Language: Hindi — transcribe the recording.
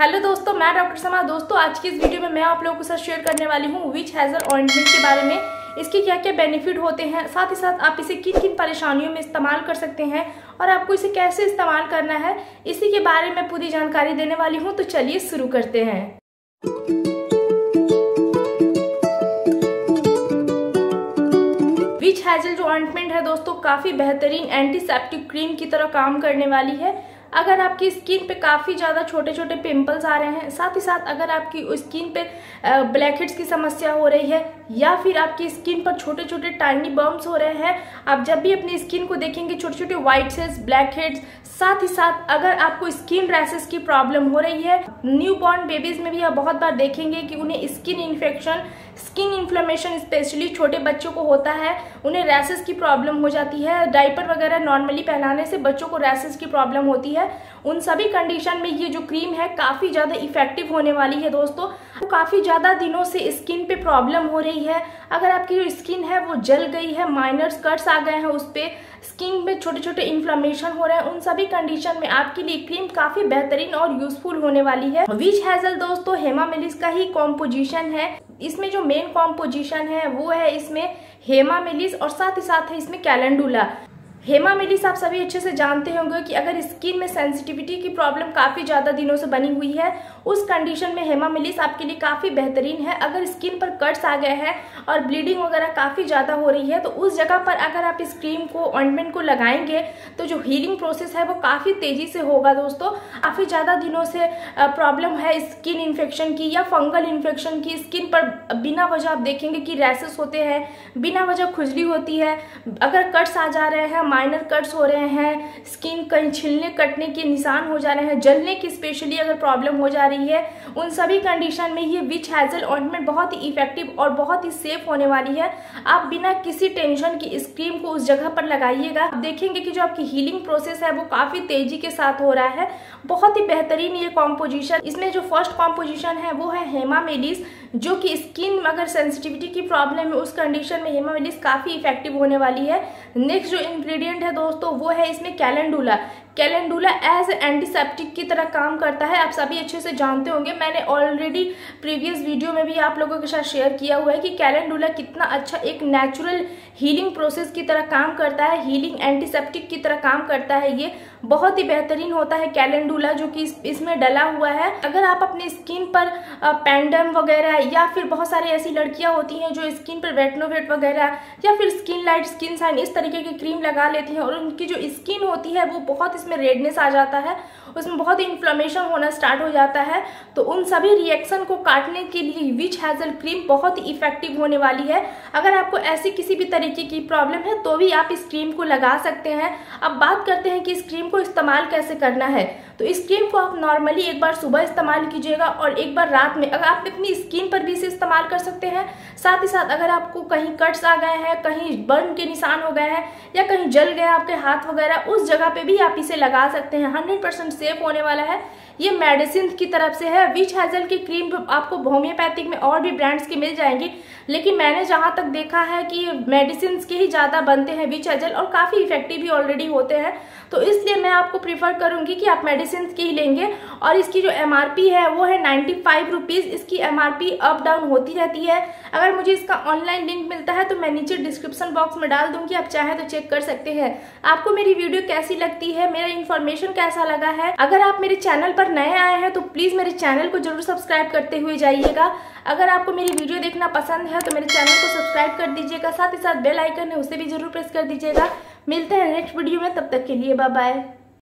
हेलो दोस्तों, मैं डॉक्टर समा। दोस्तों आज की इस वीडियो में मैं आप लोगों के साथ शेयर करने वाली हूँ विच हेजल ऑइंटमेंट के बारे में। इसके क्या क्या बेनिफिट होते हैं, साथ ही साथ आप इसे किन किन परेशानियों में इस्तेमाल कर सकते हैं और आपको इसे कैसे इस्तेमाल करना है, इसी के बारे में पूरी जानकारी देने वाली हूँ। तो चलिए शुरू करते हैं। विच हेजल जो ऑइंटमेंट है दोस्तों, काफी बेहतरीन एंटीसेप्टिक क्रीम की तरह काम करने वाली है। अगर आपकी स्किन पे काफ़ी ज़्यादा छोटे छोटे पिंपल्स आ रहे हैं, साथ ही साथ अगर आपकी स्किन पे ब्लैकहेड्स की समस्या हो रही है या फिर आपकी स्किन पर छोटे छोटे टाइनी बम्प्स हो रहे हैं, आप जब भी अपनी स्किन को देखेंगे छोटे छोटे व्हाइट सेल्स, ब्लैकहेड्स, साथ ही साथ अगर आपको स्किन रैशेस की प्रॉब्लम हो रही है, न्यू बॉर्न बेबीज में भी आप बहुत बार देखेंगे कि उन्हें skin infection, skin inflammation specially छोटे बच्चों को होता है, उन्हें रैशेस की प्रॉब्लम हो जाती है। डायपर वगैरह नॉर्मली पहनाने से बच्चों को रैशेस की प्रॉब्लम होती है। उन सभी कंडीशन में ये जो क्रीम है काफी ज्यादा इफेक्टिव होने वाली है दोस्तों। तो काफी ज्यादा दिनों से स्किन पे प्रॉब्लम हो रही है, अगर आपकी जो स्किन है वो जल गई है, माइनर कट्स आ गए हैं, उस पे स्किन में छोटे छोटे इन्फ्लेमेशन हो रहे हैं, उन सभी कंडीशन में आपके लिए क्रीम काफी बेहतरीन और यूजफुल होने वाली है। विच हेजल दोस्तों हेमामेलिस का ही कॉम्पोजिशन है। इसमें जो मेन कॉम्पोजिशन है वो है इसमें हेमामेलिस और साथ ही साथ है इसमें कैलेंडुला। हेमामेलिस आप सभी अच्छे से जानते होंगे कि अगर स्किन में सेंसिटिविटी की प्रॉब्लम काफ़ी ज़्यादा दिनों से बनी हुई है, उस कंडीशन में हेमामेलिस आपके लिए काफ़ी बेहतरीन है। अगर स्किन पर कट्स आ गए हैं और ब्लीडिंग वगैरह काफ़ी ज़्यादा हो रही है, तो उस जगह पर अगर आप इस क्रीम को, ऑइंटमेंट को लगाएंगे तो जो हीलिंग प्रोसेस है वो काफ़ी तेज़ी से होगा दोस्तों। काफ़ी ज़्यादा दिनों से प्रॉब्लम है स्किन इन्फेक्शन की या फंगल इन्फेक्शन की, स्किन पर बिना वजह आप देखेंगे कि रैशेस होते हैं, बिना वजह खुजली होती है, अगर कट्स आ जा रहे हैं, माइनर कट्स हो रहे हैं, स्किन कहीं छिलने कटने के निशान हो जा रहे हैं, जलने की स्पेशली अगर प्रॉब्लम हो जा रही है, उन सभी कंडीशन में ये विच हेजल ऑइंटमेंट बहुत ही इफेक्टिव और बहुत ही सेफ होने वाली है। आप बिना किसी टेंशन की इस क्रीम को उस जगह पर लगाइएगा, आप देखेंगे कि जो आपकी हीलिंग प्रोसेस है वो काफी तेजी के साथ हो रहा है। बहुत ही बेहतरीन ये कॉम्पोजिशन। इसमें जो फर्स्ट कॉम्पोजिशन है वो है हेमामेलिस, जो कि स्किन में अगर सेंसिटिविटी की प्रॉब्लम है उस कंडीशन में हेमामेलिस काफी इफेक्टिव होने वाली है। नेक्स्ट जो इंग्रेडिएंट है दोस्तों वो है इसमें कैलेंडुला। कैलेंडुला एज एंटीसेप्टिक की तरह काम करता है, आप सभी अच्छे से जानते होंगे। मैंने ऑलरेडी प्रीवियस वीडियो में भी आप लोगों के साथ शेयर किया हुआ है कि कैलेंडुला कितना अच्छा एक नेचुरल हीलिंग प्रोसेस की तरह काम करता है, हीलिंग एंटीसेप्टिक की तरह काम करता है। ये बहुत ही बेहतरीन होता है कैलेंडुला जो कि इसमें डला हुआ है। अगर आप अपनी स्किन पर पेंडम वगैरह या फिर बहुत सारी ऐसी लड़कियां होती हैं जो स्किन पर वेटनोवेट वगैरह या फिर स्किन लाइट, स्किन साइन इस तरीके की क्रीम लगा लेती हैं और उनकी जो स्किन होती है वो बहुत इसमें रेडनेस आ जाता है, उसमें बहुत ही इन्फ्लेमेशन होना स्टार्ट हो जाता है, तो उन सभी रिएक्शन को काटने के लिए विच हेजल क्रीम बहुत ही इफेक्टिव होने वाली है। अगर आपको ऐसी किसी भी तरीके की प्रॉब्लम है तो भी आप इस क्रीम को लगा सकते हैं। अब बात करते हैं कि इस क्रीम को इस्तेमाल कैसे करना है। तो इस क्रीम को आप नॉर्मली एक बार सुबह इस्तेमाल कीजिएगा और एक बार रात में। अगर आप अपनी स्किन पर भी इसे इस्तेमाल कर सकते हैं, साथ ही साथ अगर आपको कहीं कट्स आ गए हैं, कहीं बर्न के निशान हो गए हैं या कहीं जल गया आपके हाथ वगैरह, उस जगह पे भी आप इसे लगा सकते हैं। 100% सेफ होने वाला है। ये मेडिसिन की तरफ से है। विच हेजल की क्रीम आपको होम्योपैथिक में और भी ब्रांड्स की मिल जाएंगी, लेकिन मैंने जहाँ तक देखा है कि मेडिसिन के ही ज़्यादा बनते हैं विच हेजल और काफ़ी इफेक्टिव भी ऑलरेडी होते हैं, तो इसलिए मैं आपको प्रीफर करूँगी कि आप मेडिसिन की ही लेंगे। और इसकी जो MRP है वो है 95 रुपीज़। इसकी MRP अप डाउन होती रहती है। अगर मुझे इसका ऑनलाइन लिंक मिलता है तो मैं नीचे डिस्क्रिप्शन बॉक्स में डाल दूंगी, आप चाहें तो चेक कर सकते हैं। आपको मेरी वीडियो कैसी लगती है, मेरा इन्फॉर्मेशन कैसा लगा है। अगर आप मेरे चैनल पर नए आए हैं तो प्लीज मेरे चैनल को जरूर सब्सक्राइब करते हुए जाइएगा। अगर आपको मेरी वीडियो देखना पसंद है तो मेरे चैनल को सब्सक्राइब कर दीजिएगा, साथ ही साथ बेल आइकन है उसे भी जरूर प्रेस कर दीजिएगा। मिलते हैं नेक्स्ट वीडियो में, तब तक के लिए बाय बाय।